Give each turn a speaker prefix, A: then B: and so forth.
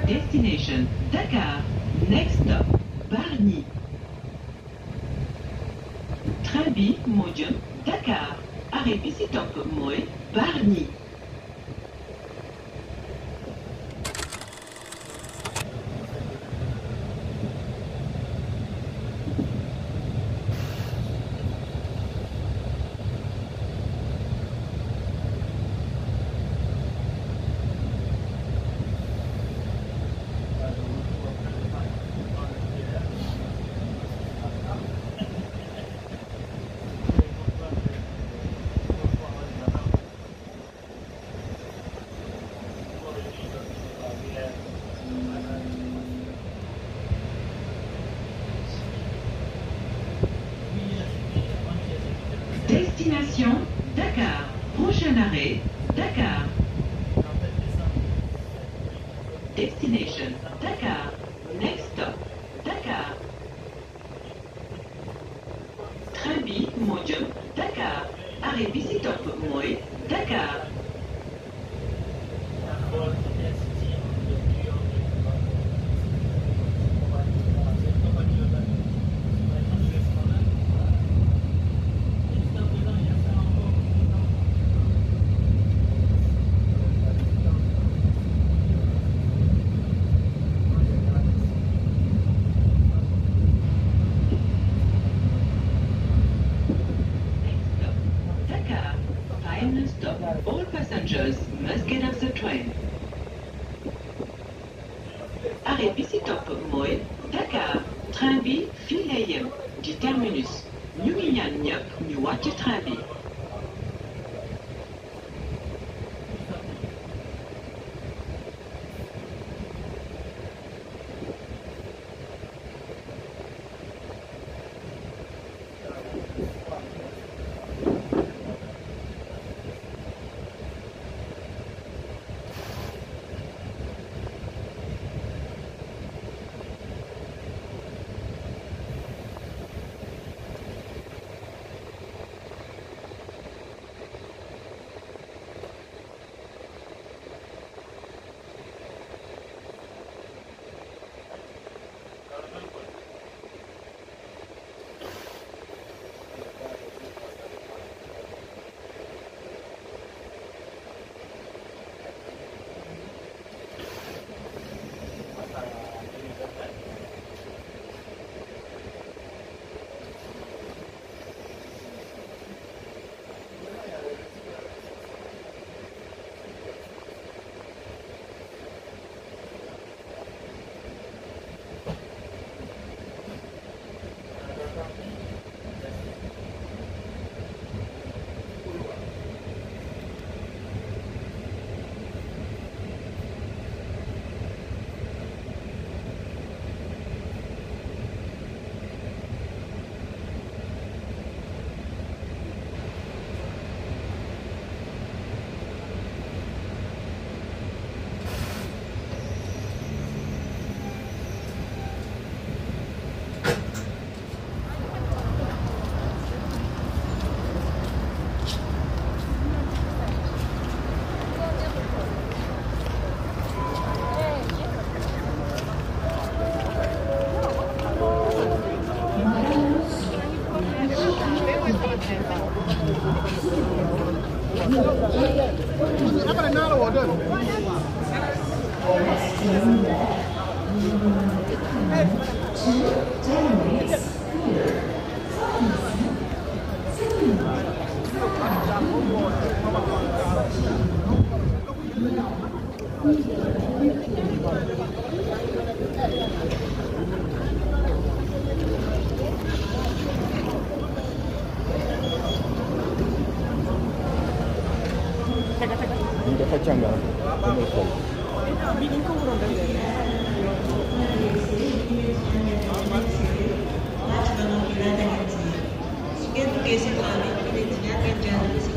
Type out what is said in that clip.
A: Destination Dakar. Next stop Bargny. Train bi moo jëm Dakar. Arrêt bi ci topp mooy Bargny. Destination Dakar. Prochain arrêt Dakar. Destination Dakar. Next stop Dakar. Train bi moo jëm Dakar. Arrêt bi ci topp mooy Dakar. Final stop. All passengers must get off the train. Arrêt bi ci topp mooy Dakar. Train bi fii lay yem di terminus. ñu ngi ñaan ñëpp ñu wàcc train bi.
B: dafa càngar damay xool
C: bi dañ ko waroon def su ngeen duggee si tool bi